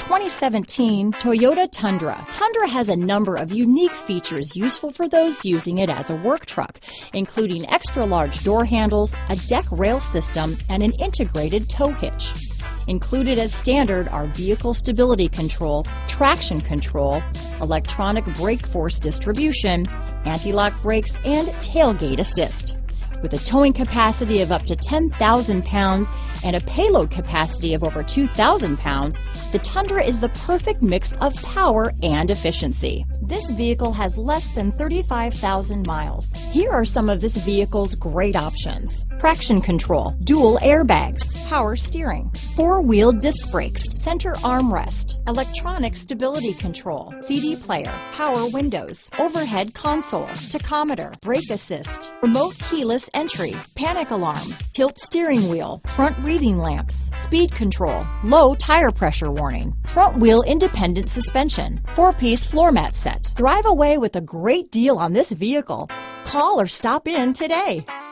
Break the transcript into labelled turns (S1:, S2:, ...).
S1: 2017 Toyota Tundra. Tundra has a number of unique features useful for those using it as a work truck, including extra large door handles, a deck rail system, and an integrated tow hitch. Included as standard are vehicle stability control, traction control, electronic brake force distribution, anti-lock brakes, and tailgate assist. With a towing capacity of up to 10,000 pounds and a payload capacity of over 2,000 pounds, the Tundra is the perfect mix of power and efficiency. This vehicle has less than 35,000 miles. Here are some of this vehicle's great options: traction control, dual airbags, power steering, four-wheel disc brakes, center armrest, electronic stability control, CD player, power windows, overhead console, tachometer, brake assist, remote keyless entry, panic alarm, tilt steering wheel, front reading lamps, speed control, low tire pressure warning, front wheel independent suspension, 4-piece floor mat set. Drive away with a great deal on this vehicle. Call or stop in today.